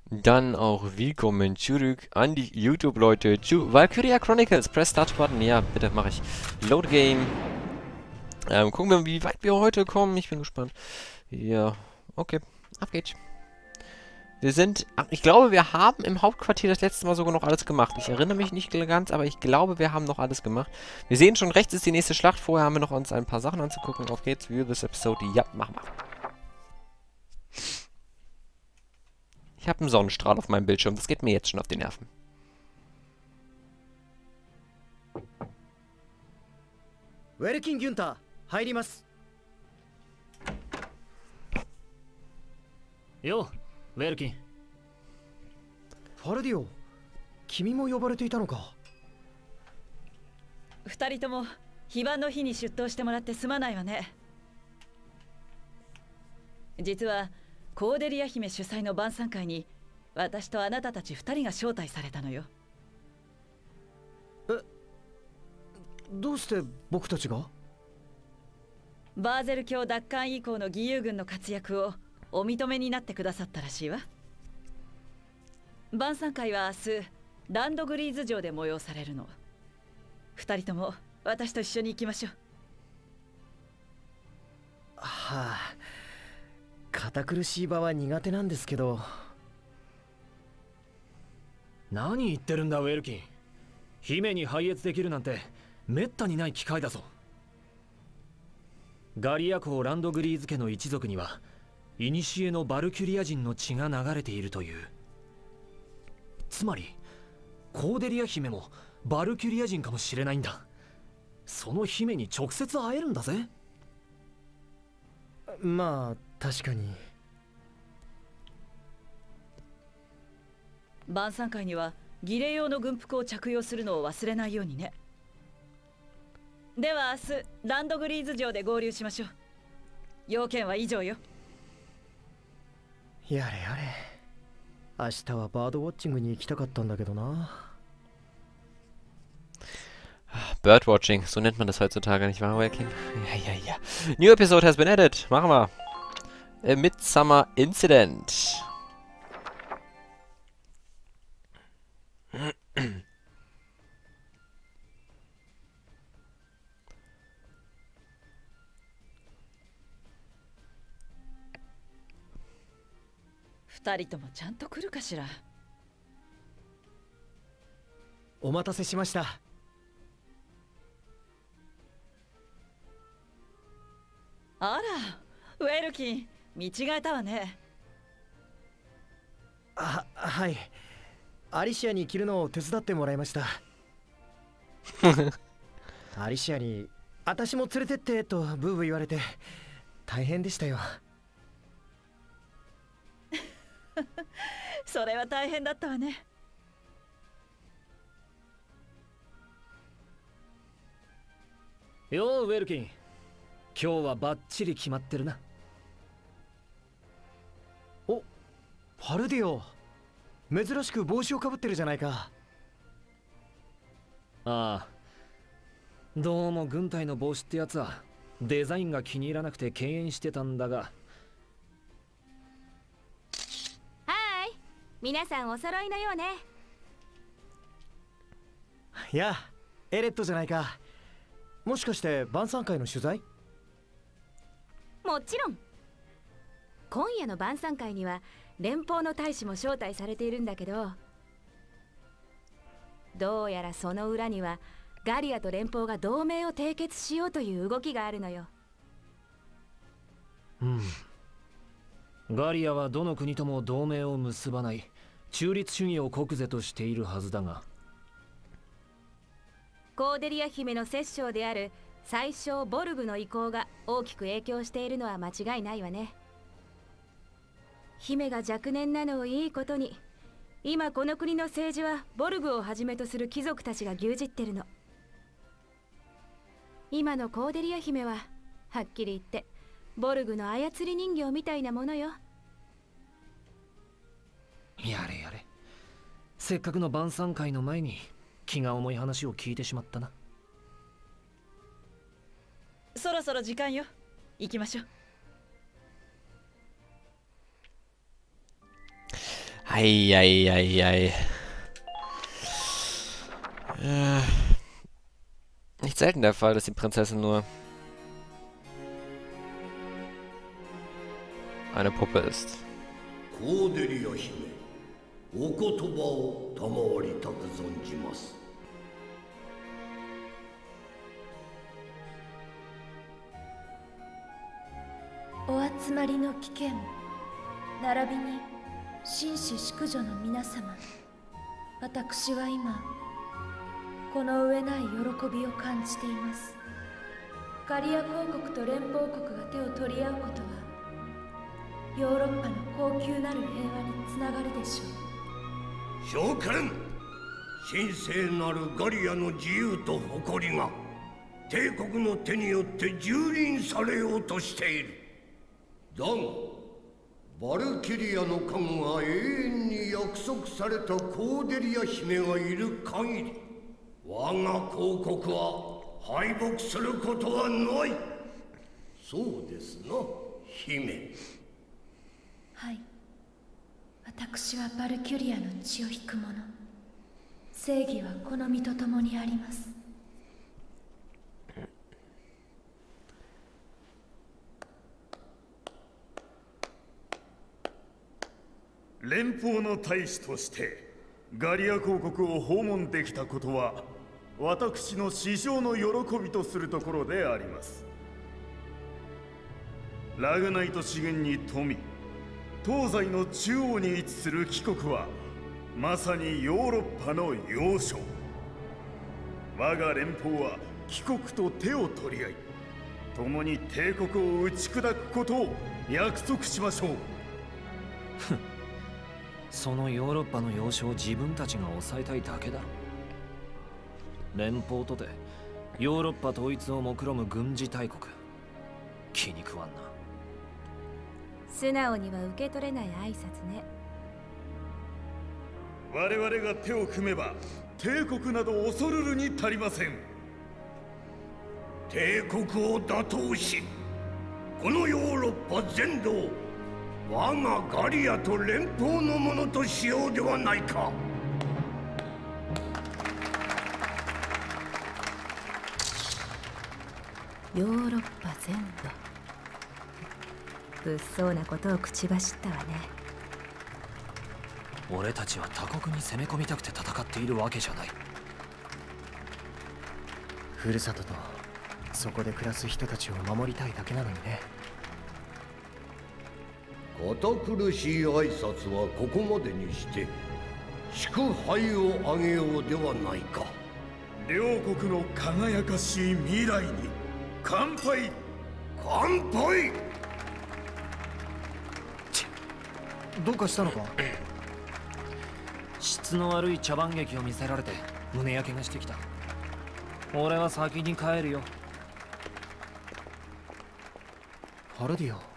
Dann auch willkommen zurück an die YouTube-Leute zu Valkyria Chronicles. Press Start Button. Ja, bitte mache ich. Load Game. Gucken wir, wie weit wir heute kommen. Ich bin gespannt. Ja, okay. Auf geht's. Wir sind... Ach, ich glaube, wir haben im Hauptquartier das letzte Mal sogar noch alles gemacht. Ich erinnere mich nicht ganz, aber ich glaube, wir haben noch alles gemacht. Wir sehen schon, rechts ist die nächste Schlacht. Vorher haben wir noch uns ein paar Sachen anzugucken. Auf geht's. View this episode. Ja, mach mal. Ich habe einen Sonnenstrahl auf meinem Bildschirm. Das geht mir jetzt schon auf die Nerven. Welkin Günther, 入ります。 よ、ウェルキン。 ファルディオ、君も呼ばれていたのか。 二人とも非番の日に出頭してもらってすまないわね。実はコーデリア姫主催の晩餐会に私とあなたたち二人が招待されたのよ。 どうして僕たちが？ バーゼル卿奪還以降の義勇軍の活躍をお認めになってくださったらしいわ。晩餐会は明日ランドグリーズ城で催されるの。二人とも私と一緒に行きましょう。 はあ、堅苦しい場は苦手なんですけど。 何言ってるんだウェルキン。姫に拝謁できるなんてめったにない機会だぞ。ガリア公ランドグリーズ家の一族には古のバルキュリア人の血が流れているという。つまりコーデリア姫もバルキュリア人かもしれないんだ。その姫に直接会えるんだぜ。 まあ確かに。 晩餐会には儀礼用の軍服を着用するのを忘れないようにね。では明日ランドグリーズ城で合流しましょう。要件は以上よ。 やれやれ。明日はバードウォッチングに行きたかったんだけどな。 Birdwatching, so nennt man das heutzutage, nicht wahr, Welkin? Ja. New episode has been added. Machen wir. A Midsummer Incident. 二人ともちゃんと来るかしら。 お待たせしました。 あら、ウェルキン、見違えたわね。 はい。アリシアに着るのを手伝ってもらいました。アリシアに私も連れてってとブーブー言われて大変でしたよ。 それは大変だったわね。 ようウェルキン、今日はバッチリ決まってるな。 お、ファルディオ、珍しく帽子をかぶってるじゃないか。 ああ、どうも軍隊の帽子ってやつはデザインが気に入らなくて敬遠してたんだが。 皆さんお揃いのようね。 いや、エレットじゃないか。もしかして晩餐会の取材？ もちろん。今夜の晩餐会には連邦の大使も招待されているんだけど、どうやらその裏にはガリアと連邦が同盟を締結しようという動きがあるのよ。 ガリアはどの国とも同盟を結ばない中立主義を国是としているはずだが、 コーデリア姫の摂政である宰相ボルグの意向が大きく影響しているのは間違いないわね。姫が若年なのをいいことに、今この国の政治はボルグをはじめとする貴族たちが牛耳ってるの。今のコーデリア姫ははっきり言ってボルグの操り人形みたいなものよ。 やれやれ、せっかくの晩餐会の前に気が重い話を聞いてしまったな。 そろそろ時間よ。行きましょう。 Eieiei. Nicht selten der Fall, dass die Prinzessin nur eine Puppe ist. コーデリア姫、お言葉を賜りたく存じます。 お集まりの危険並びに紳士淑女の皆様、私は今この上ない喜びを感じています。ガリア公国と連邦国が手を取り合うことはヨーロッパの高級なる平和につながるでしょう。 召喚、神聖なるガリアの自由と誇りが帝国の手によって蹂躙されようとしている。だがバルキリアの加護が永遠に約束されたコーデリア姫がいる限り、我が公国は敗北することはない。そうですな、姫。 はい、私はバルキュリアの血を引く者。正義はこの身と共にあります。 連邦の大使としてガリア公国を訪問できたことは私の至上の喜びとするところであります。ラグナイト資源に富み、東西の中央に位置する貴国はまさにヨーロッパの要衝。我が連邦は貴国と手を取り合い、共に帝国を打ち砕くことを約束しましょう。 そのヨーロッパの要衝を自分たちが抑えたいだけだろ。連邦とてヨーロッパ統一を目論む軍事大国、気に食わんな。 素直には受け取れない挨拶ね。 我々が手を組めば帝国など恐るるに足りません。 帝国を打倒し、このヨーロッパ全土を我がガリアと連邦のものとしようではないか。 ヨーロッパ全土。物騒なことを口走ったわね。 俺たちは他国に攻め込みたくて戦っているわけじゃない。 ふるさととそこで暮らす人たちを守りたいだけなのにね。 堅苦しい挨拶はここまでにして祝杯をあげようではないか。 両国の輝かしい未来に乾杯。 乾杯。 どうかしたのか？ 質の悪い茶番劇を見せられて胸焼けがしてきた。俺は先に帰るよ。 ハルディオ。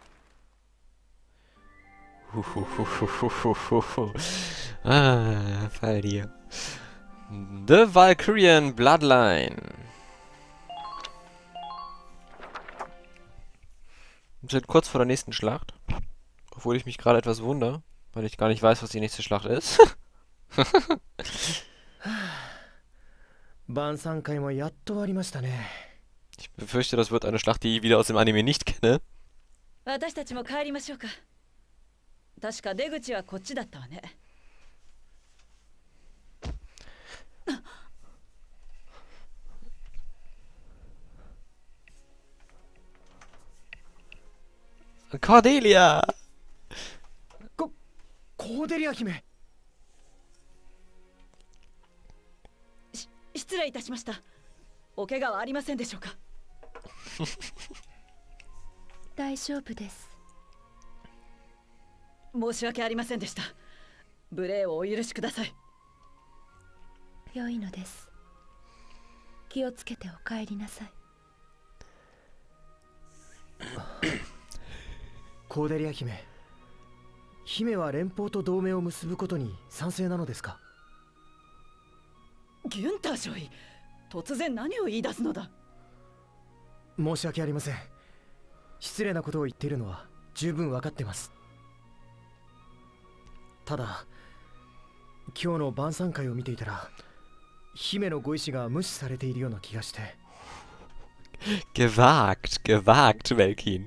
Ah, Faldir. The Valkyrian Bloodline. Wir sind kurz vor der nächsten Schlacht. Obwohl ich mich gerade etwas wundere, weil ich gar nicht weiß, was die nächste Schlacht ist. Ich befürchte, das wird eine Schlacht, die ich wieder aus dem Anime nicht kenne. 私たちも帰りましょうか。確か出口はこっちだったわね。 コーデリア。 コーデリア姫。 失礼いたしました。お怪我はありませんでしょうか？ 大丈夫です。 申し訳ありませんでした。無礼をお許しください。 良いのです。気をつけてお帰りなさい。 コーデリア姫。姫は連邦と同盟を結ぶことに賛成なのですか？ ギュンター少尉、突然何を言い出すのだ。 申し訳ありません。失礼なことを言っているのは十分分かってます。 ただ今日の晩餐会を見ていたら姫のご意志が無視されているような気がして。 Gewagt, gewagt, Welkin.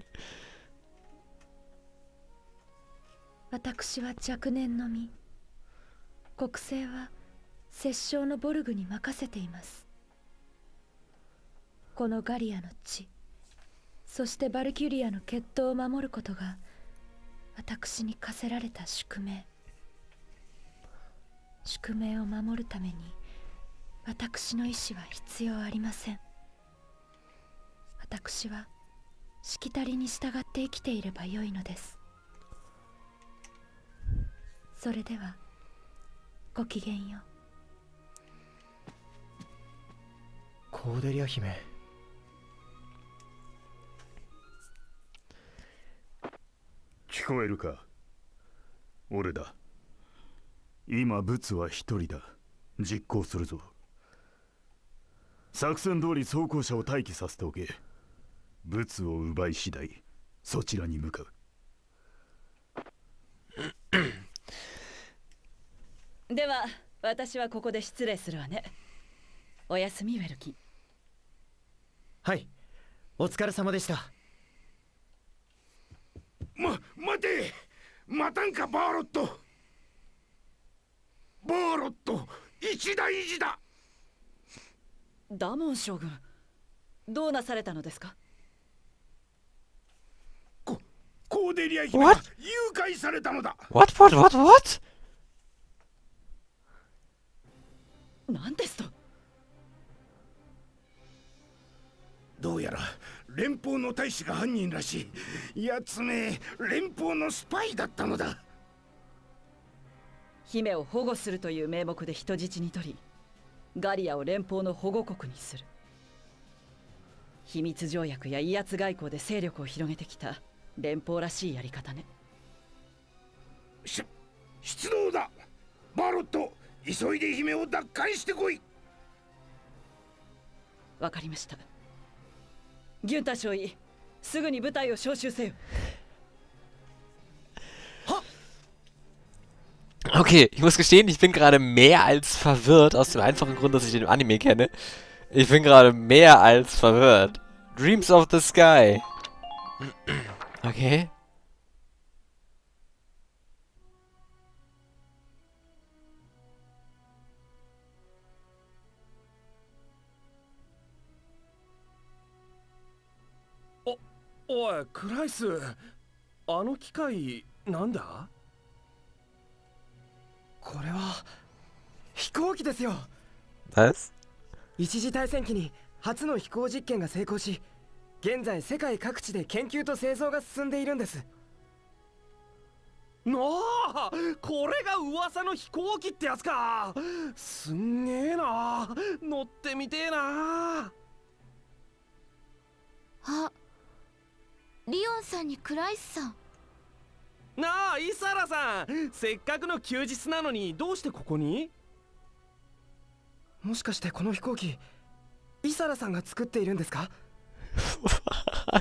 私は若年の身、国政は摂政のボルグに任せています。このガリアの地、そしてバルキュリアの血統を守ることが私に課せられた宿命。宿命を守るために私の意志は必要ありません。私はしきたりに従って生きていればよいのです。それではごきげんよう。 コーデリア姫、 聞こえるか？俺だ。今ブツは一人だ。実行するぞ。作戦通り装甲車を待機させておけ。ブツを奪い次第そちらに向かう。 では私はここで失礼するわね。おやすみウェルキン。 はい、お疲れ様でした。 待て、待たんかバーロット。バーロット一大事だ。 ダモン将軍、どうなされたのですか？ コーデリア姫が誘拐されたのだ。 What? 何ですと？ どうやら連邦の大使が犯人らしい。やつめ連邦のスパイだったのだ。 姫を保護するという名目で人質に取り、ガリアを連邦の保護国にする。秘密条約や威圧外交で勢力を広げてきた連邦らしいやり方ね。 出動だ。バーロット、急いで姫を奪還してこい。 わかりました。ギュンター少尉、すぐに部隊を招集せよ。 Okay, ich muss gestehen, ich bin gerade mehr als verwirrt, aus dem einfachen Grund, dass ich den Anime kenne. Ich bin gerade mehr als verwirrt. Dreams of the Sky. Okay. おい、クライス、あの機械なんだ？ これは飛行機ですよ。 Was? 一次大戦機に初の飛行実験が成功し、現在世界各地で研究と製造が進んでいるんです。 なあ、これが噂の飛行機ってやつか。すんげえな、乗ってみてえな。 あ、リオンさんにクライスさん。 なあ、イサラさん、せっかくの休日なのにどうしてここに？ もしかしてこの飛行機、イサラさんが作っているんですか？ はい、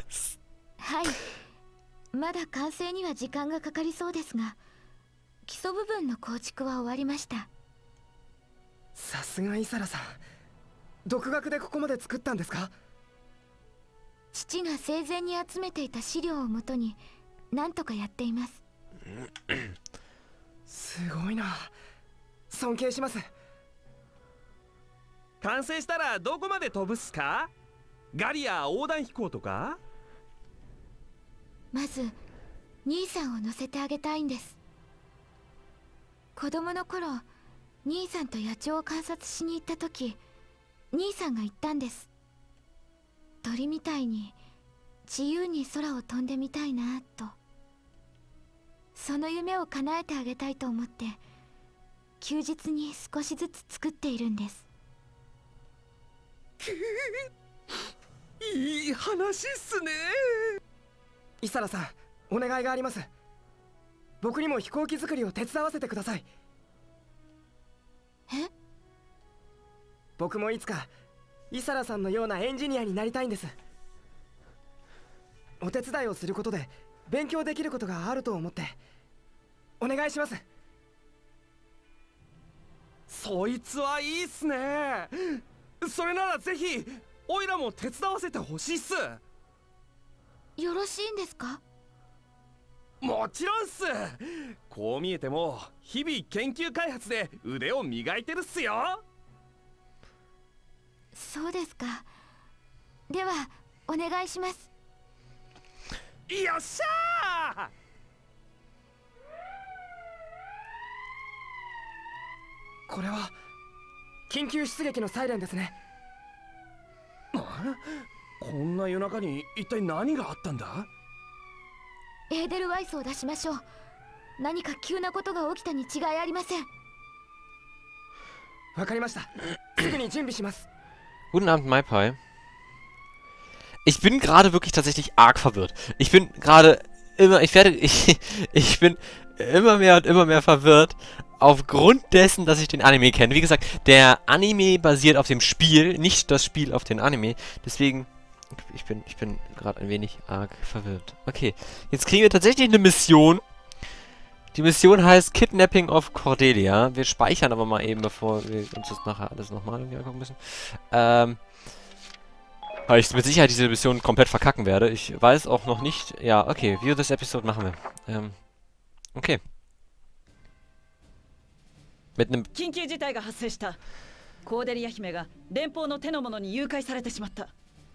まだ完成には時間がかかりそうですが、基礎部分の構築は終わりました。 さすがイサラさん、独学でここまで作ったんですか？ 父が生前に集めていた資料をもとに何とかやっています。 すごいな、尊敬します。 完成したらどこまで飛ぶっすか？ガリア横断飛行とか？ まず兄さんを乗せてあげたいんです。子供の頃、兄さんと野鳥を観察しに行った時、兄さんが言ったんです。鳥みたいに自由に空を飛んでみたいなと。その夢を叶えてあげたいと思って、休日に少しずつ作っているんです。 いい話っすね。 イサラさん、お願いがあります。僕にも飛行機作りを手伝わせてください。 え？ 僕もいつかイサラさんのようなエンジニアになりたいんです。お手伝いをすることで勉強できることがあると思って。お願いします。 そいつはいいっすね。それならぜひオイラも手伝わせてほしいっす。 よろしいんですか？ もちろんっす。こう見えても日々研究開発で腕を磨いてるっすよ。 そうですか。ではお願いします。 よっしゃー。これは緊急出撃のサイレンですね。こんな夜中に一体何があったんだ？ エーデルワイスを出しましょう。何か急なことが起きたに違いありません。 わかりました。すぐに準備します。 Guten Abend, MyPie. Ich bin gerade wirklich tatsächlich arg verwirrt. Ich bin gerade immer, ich bin immer mehr und immer mehr verwirrt aufgrund dessen, dass ich den Anime kenne. Wie gesagt, der Anime basiert auf dem Spiel, nicht das Spiel auf den Anime. Deswegen, ich bin gerade ein wenig arg verwirrt. Okay, jetzt kriegen wir tatsächlich eine Mission. Die Mission heißt Kidnapping of Cordelia. Wir speichern aber mal eben, bevor wir uns das nachher alles nochmal irgendwie angucken müssen. Weil ich mit Sicherheit diese Mission komplett verkacken werde. Ich weiß auch noch nicht... Ja, okay, View this Episode machen wir. Okay. Mit einem... 緊急事態が発生した。コーデリア姫が連邦の手の者に誘拐されてしまった。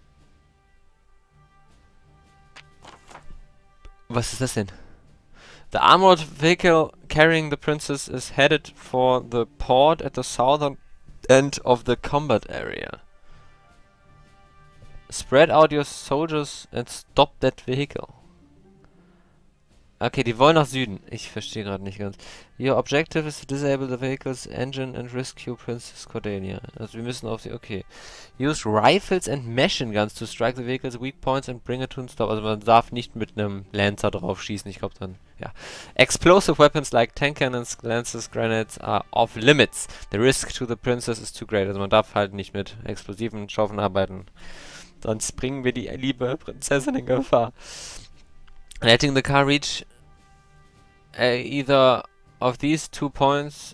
Was ist das denn? The armored vehicle carrying the princess is headed for the port at the southern end of the combat area. Spread out your soldiers and stop that vehicle. Okay, die wollen nach Süden. Ich verstehe gerade nicht ganz. Your objective is to disable the vehicle's engine and rescue Princess Cordelia. Also wir müssen auf sie... Okay. Use rifles and machine guns to strike the vehicle's weak points and bring it to a stop. Also man darf nicht mit einem Lancer drauf schießen. Ich glaube dann... Ja. Explosive weapons like tank cannons, lances, grenades are off limits. The risk to the princess is too great. Also man darf halt nicht mit explosiven Schaufel arbeiten. Sonst bringen wir die liebe Prinzessin in Gefahr. Letting the car reach either of these 2 points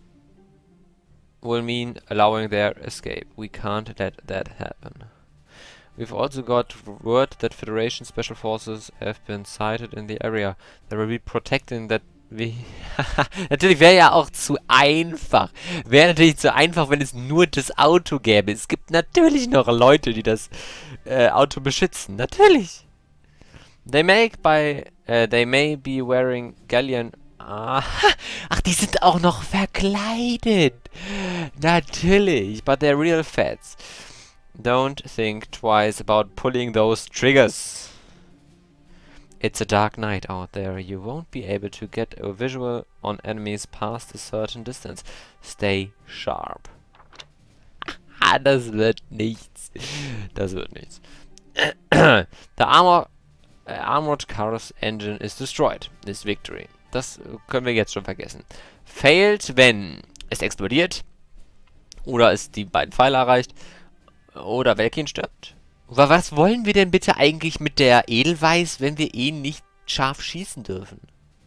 will mean allowing their escape. We can't let that happen. We've also got word that Federation Special Forces have been sighted in the area. They will be protecting that... Natürlich wäre ja auch zu einfach. Wäre natürlich zu einfach, wenn es nur das Auto gäbe. Es gibt natürlich noch Leute, die das Auto beschützen. Natürlich. They may be wearing galleon... Ach, die sind auch noch verkleidet. Natürlich. But they're real fats. Don't think twice about pulling those triggers. It's a dark night out there. You won't be able to get a visual on enemies past a certain distance. Stay sharp. Ah, das wird nichts. Das wird nichts. The armored car's engine is destroyed. This victory. Das können wir jetzt schon vergessen. Failed, wenn es explodiert. Oder es die beiden Pfeile erreicht. Oder Velkin stirbt. Aber was wollen wir denn bitte eigentlich mit der Edelweiß, wenn wir ihn nicht scharf schießen dürfen?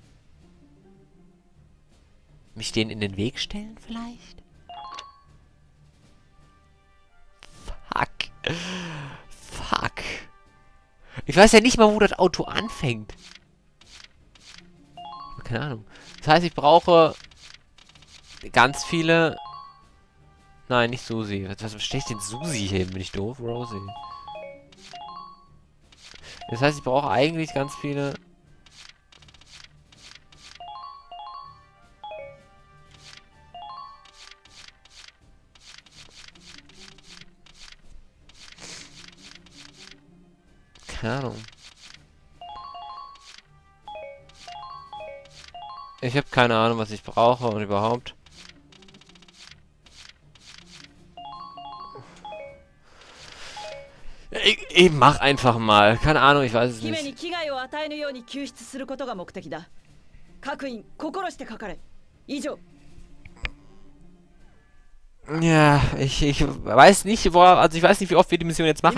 Mich denen in den Weg stellen vielleicht? Fuck. Fuck. Ich weiß ja nicht mal, wo das Auto anfängt. Keine Ahnung. Das heißt, ich brauche ganz viele... Nein, nicht Susi. Was stelle ich denn Susi hin? Bin ich doof? Rosie. Das heißt, ich brauche eigentlich ganz viele... Keine Ahnung. Ich habe keine Ahnung, was ich brauche und überhaupt. Ich mach einfach mal. Keine Ahnung, ich weiß es nicht. Ja, ich weiß nicht, also ich weiß nicht, wie oft wir die Mission jetzt machen.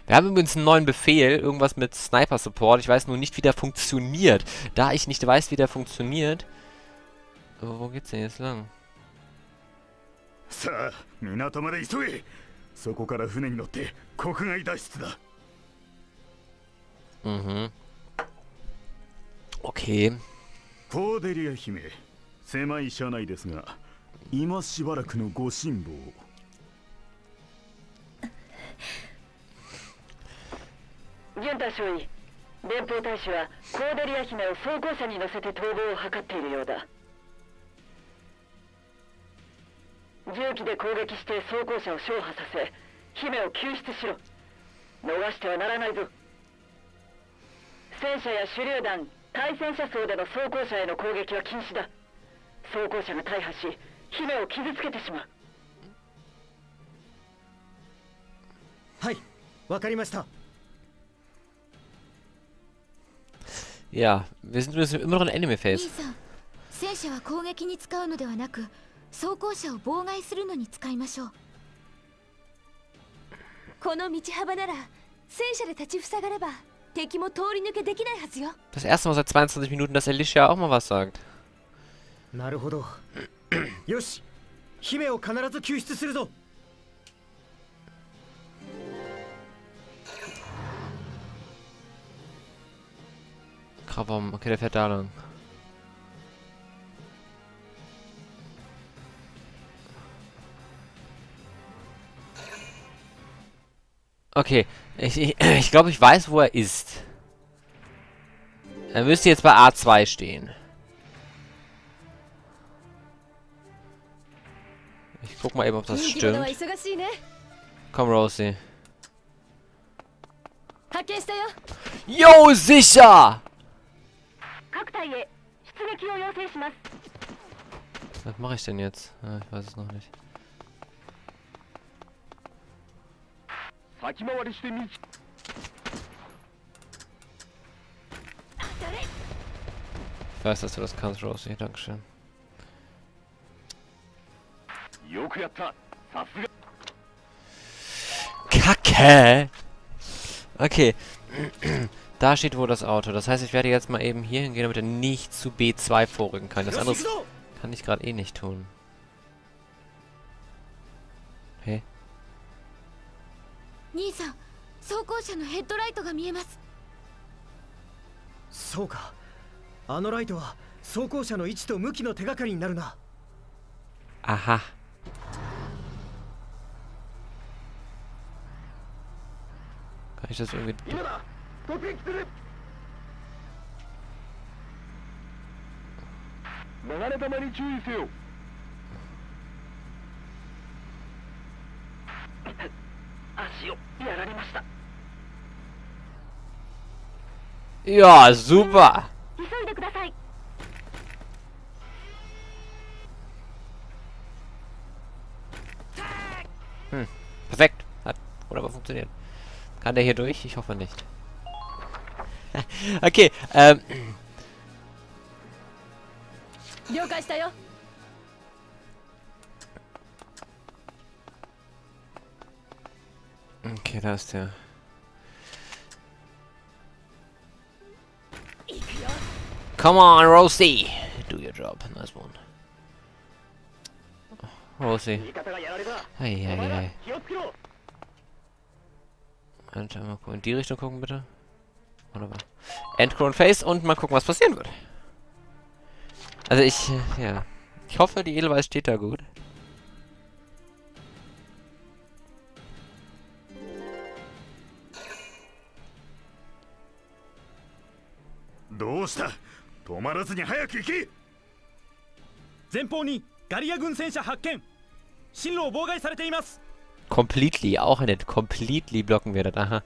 Wir haben übrigens einen neuen Befehl, irgendwas mit Sniper Support. Ich weiß nur nicht, wie der funktioniert. Da ich nicht weiß, wie der funktioniert... Wo geht's denn jetzt lang? さあ、港まで急げ。そこから船に乗って国外脱出だ。 Okay. コーデリア姫、狭い車内ですが、今しばらくのご辛抱を。 準大将尉、連邦大使はコーデリア姫を装甲車に乗せて逃亡を図っているようだ。重機で攻撃して装甲車を消破させ、姫を救出しろ。逃してはならないぞ。戦車や手榴弾、対戦車層での装甲車への攻撃は禁止だ。装甲車が大破し、姫を傷つけてしまう。 はい、わかりました。 Ja, wir sind immer noch in Anime Phase. 戦車は攻撃に使うのではなく、装甲車を妨害するのに使いましょう。この道幅なら戦車で立ち塞がれば敵も通り抜けできないはずよ。 Das erste Mal seit 22 Minuten, dass Alicia auch mal was sagt. なるほど。よし、姫を必ず救出するぞ。 Warum? Okay, der fährt da lang. Okay, ich glaube, ich weiß, wo er ist. Er müsste jetzt bei A2 stehen. Ich guck mal eben, ob das stimmt. Komm, Rosie. Jo, sicher! Was mache ich denn jetzt? Ah, ich weiß es noch nicht. Ich weiß, dass du das kannst, Rosie. Dankeschön. Kacke! Okay. Da steht wohl das Auto. Das heißt, ich werde jetzt mal eben hier hingehen, damit er nicht zu B2 vorrücken kann. Das andere kann ich gerade eh nicht tun. Hey. 兄さん、装甲車のヘッドライトが見えます。 そうか。あのライトは装甲車の位置と向きの手がかりになるな。 Aha. Kann ich das irgendwie... Ja, super! Perfekt. Hat wunderbar funktioniert. Kann der hier durch? Ich hoffe nicht. Okay, Okay, da ist der. Come on, Rosie! Do your job. Nice one. Rosie. Hey. Mal gucken. In die Richtung gucken, bitte. Wunderbar. Endcrone Face und mal gucken, was passieren wird. Also ja. Ich hoffe, die Edelweiß steht da gut. Completely, auch nicht. Completely blocken wir das. Aha.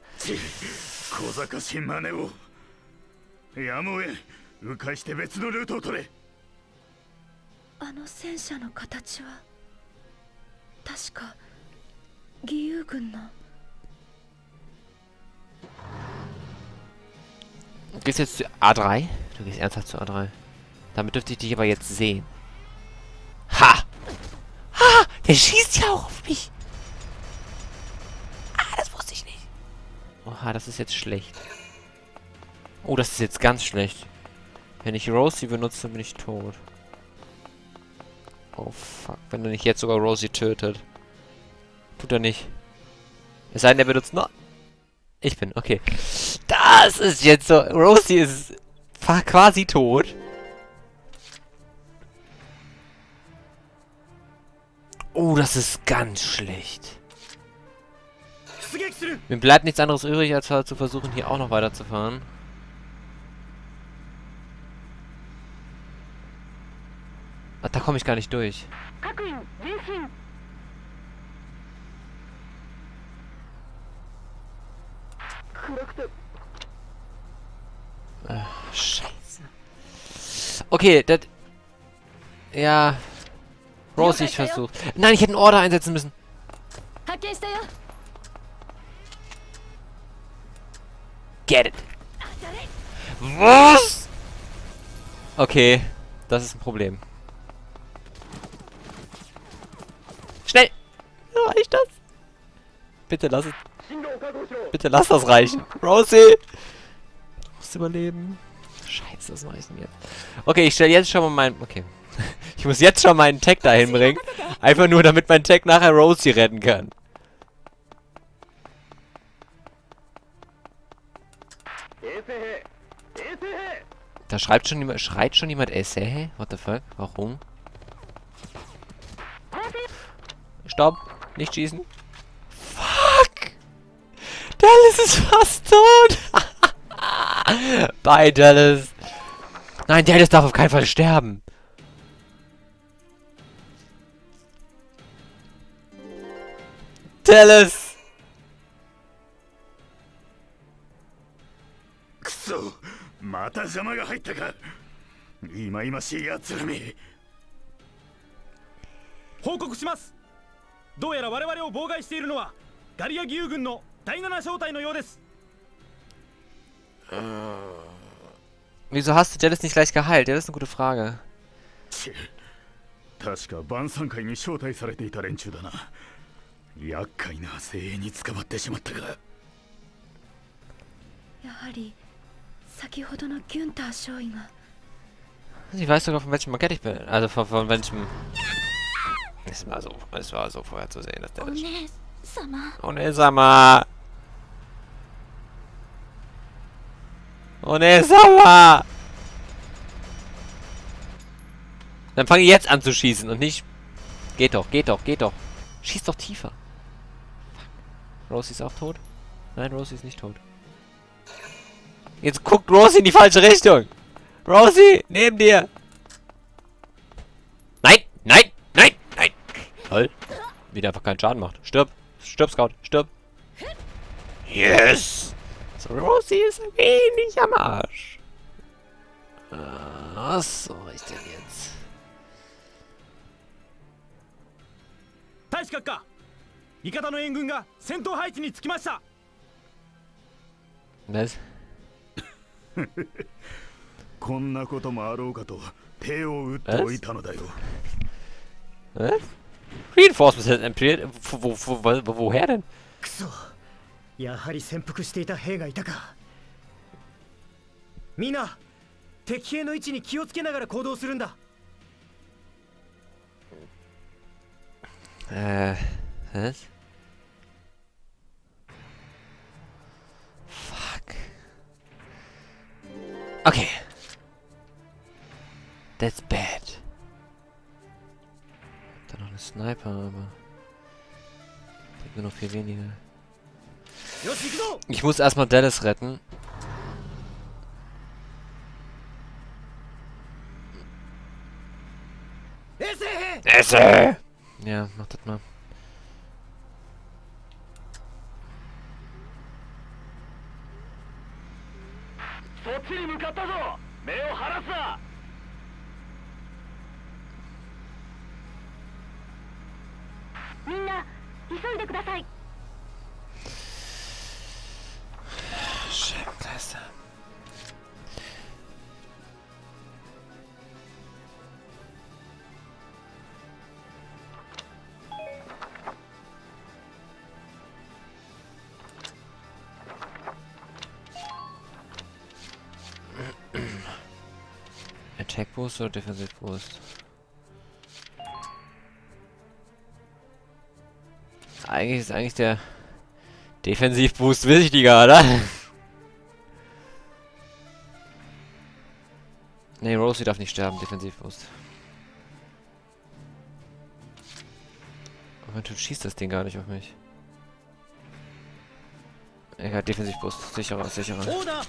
Du gehst jetzt zu A3? Du gehst ernsthaft zu A3. Damit dürfte ich dich aber jetzt sehen. Ha! Ha! Der schießt ja auch auf mich! Ah, das wusste ich nicht. Oha, das ist jetzt schlecht. Oh, das ist jetzt ganz schlecht. Wenn ich Rosie benutze, bin ich tot. Oh, fuck. Wenn er nicht jetzt sogar Rosie tötet. Tut er nicht. Es sei denn, er benutzt noch... Ich bin, okay. Das ist jetzt so... Rosie ist quasi tot. Oh, das ist ganz schlecht. Mir bleibt nichts anderes übrig, als halt zu versuchen, hier auch noch weiterzufahren. Ach, da komme ich gar nicht durch. Scheiße. Okay, das... Ja... Rosie, ich versuch. Nein, ich hätte einen Order einsetzen müssen. Get it. Was? Okay, das ist ein Problem. Schnell! Reicht das? Bitte lass es. Bitte lass das reichen. Rosie! Du musst überleben. Scheiße, was mache ich denn jetzt? Okay, ich stelle jetzt schon mal meinen... Okay. Ich muss jetzt schon meinen Tag dahin bringen. Einfach nur, damit mein Tag nachher Rosie retten kann. Da schreit schon jemand Esse? What the fuck? Warum? Stopp! Nicht schießen! Fuck! Dallas ist fast tot! Bye, Dallas! Nein, Dallas darf auf keinen Fall sterben! Dallas! くそ、また邪魔が入ったか。いまいましいやつらめ。 報告します。どうやら我々を妨害しているのはガリア義勇軍の第7小隊のようです。 Wieso hast du Dallas nicht gleich geheilt? Ja, das ist eine gute Frage. 確か晩餐会に招待されていた連中だな。厄介な精鋭に捕まってしまったか。 やはり先ほどのギュンター少尉が。 Ich weiß sogar, von welchem Market ich bin. Also von welchem... Es war so vorher zu sehen, dass der... Onesama! Onesama! Dann fange ich jetzt an zu schießen und nicht... Geht doch, geht doch, geht doch. Schieß doch tiefer. Rosie ist auch tot? Nein, Rosie ist nicht tot. Jetzt guckt Rosie in die falsche Richtung. Rosie, neben dir. Nein, nein, nein, nein. Toll. Wie der einfach keinen Schaden macht. Stirb. Stirb, Scout. Stirb. Yes. So, Rosie ist ein wenig am Arsch. Was soll ich denn jetzt? 大使閣下、味方の援軍が戦闘配置につきました。 Was? こんなこともあろうかと手を打っておいたのだよ。 Was? Reinforcements has appeared? Woher denn? くそ、やはり潜伏していた兵がいたか。みんな、敵兵の位置に気をつけながら行動するんだ。 Was? Fuck. Okay. That's bad. Dann noch eine Sniper, aber... Bringt mir noch viel weniger. Ich muss erstmal Dallas retten. Esse! Ja, mach das mal. Scheibenkleister. Attack Boost oder Defensiv Boost? Eigentlich ist der Defensiv Boost wichtiger, oder? Ne, Rosie darf nicht sterben, Defensiv Boost. Aber du schießt das Ding gar nicht auf mich. Egal, Defensiv Boost. Sicherer, sicherer.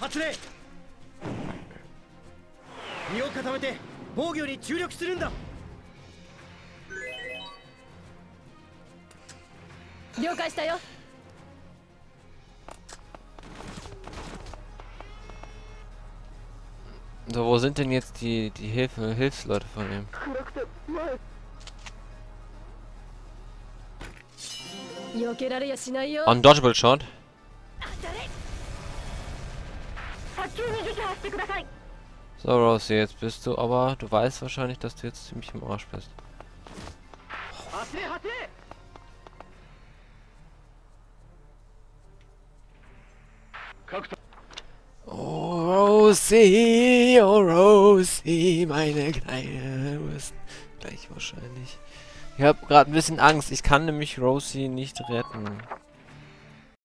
So, wo sind denn jetzt die Hilfsleute von ihm? Undodgeable Shot. So, Rosie, jetzt bist du, aber du weißt wahrscheinlich, dass du jetzt ziemlich im Arsch bist. Oh Rosie, meine Kleine, du bist gleich wahrscheinlich. Ich habe gerade ein bisschen Angst, ich kann nämlich Rosie nicht retten.